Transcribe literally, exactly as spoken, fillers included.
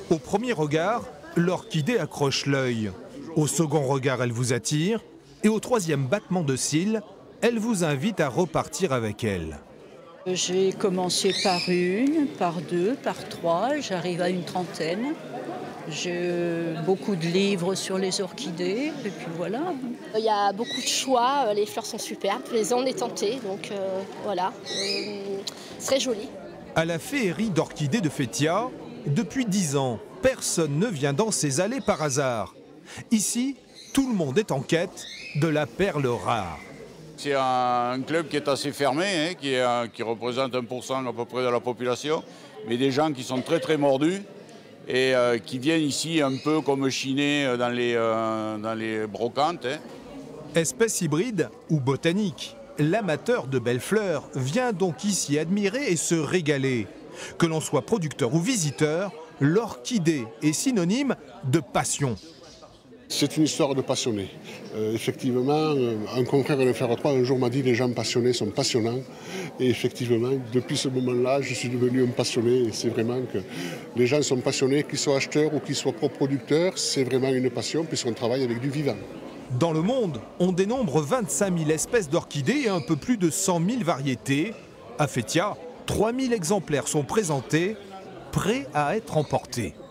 Au premier regard, l'orchidée accroche l'œil. Au second regard, elle vous attire. Et au troisième battement de cils, elle vous invite à repartir avec elle. J'ai commencé par une, par deux, par trois, j'arrive à une trentaine. J'ai beaucoup de livres sur les orchidées, et puis voilà. Il y a beaucoup de choix, les fleurs sont superbes, les on est tentés, donc euh, voilà, euh, très joli. À la féerie d'orchidées de Fétia, depuis dix ans, personne ne vient dans ces allées par hasard. Ici, tout le monde est en quête de la perle rare. C'est un club qui est assez fermé, hein, qui, est, qui représente un pour cent à peu près de la population, mais des gens qui sont très très mordus et euh, qui viennent ici un peu comme chiner dans les, euh, dans les brocantes. Hein. Espèce hybride ou botanique, l'amateur de belles fleurs vient donc ici admirer et se régaler. Que l'on soit producteur ou visiteur, l'orchidée est synonyme de passion. C'est une histoire de passionné. Euh, effectivement, euh, un confrère de Fer trois un jour m'a dit les gens passionnés sont passionnants. Et effectivement, depuis ce moment-là, je suis devenu un passionné. Et c'est vraiment que les gens sont passionnés, qu'ils soient acheteurs ou qu'ils soient coproducteurs, c'est vraiment une passion puisqu'on travaille avec du vivant. Dans le monde, on dénombre vingt-cinq mille espèces d'orchidées et un peu plus de cent mille variétés. À Fétia, trois mille exemplaires sont présentés, prêts à être emportés.